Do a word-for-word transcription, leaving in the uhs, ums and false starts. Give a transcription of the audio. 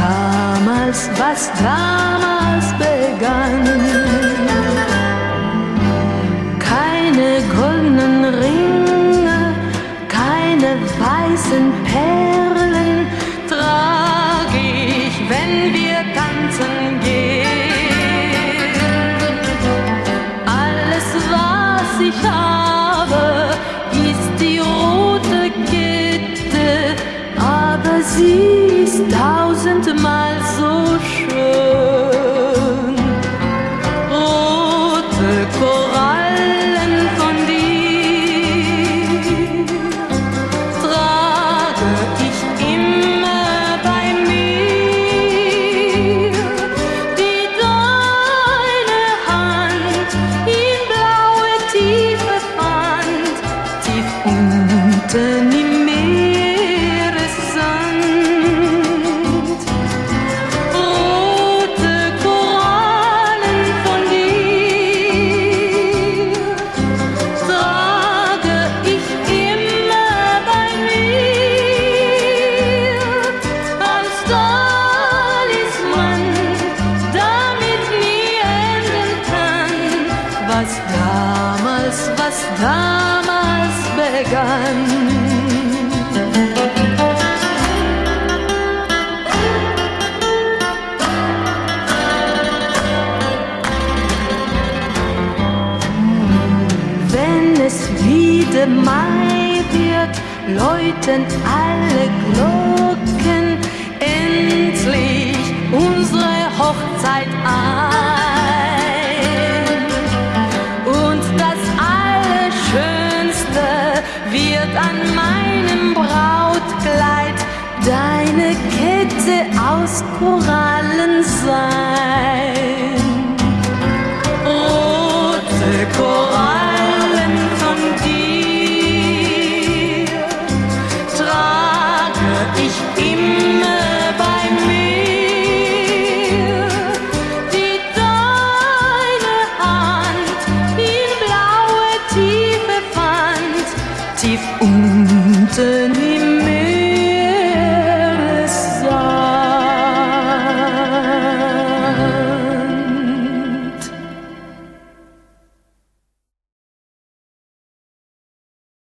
damals, was damals begann. Keine goldenen Ringe, keine weißen Perlen trag ich, wenn wir tanzen gehen. Alles, was ich habe, ist die rote Kette, aber sie ist tausendmal so schön. Rote Korallen von dir trage ich immer bei mir, die deine Hand in blaue Tiefe fand, tief unten im Meeressand. Rote Korallen von dir trage ich immer bei mir, als Talisman, damit nie enden kann, was damals, was damals begann. Wenn es wieder Mai wird, läuten alle Glocken endlich unsere Hochzeit ein. Und das Allerschönste wird an meinem Brautkleid deine Kette aus Korallen sein.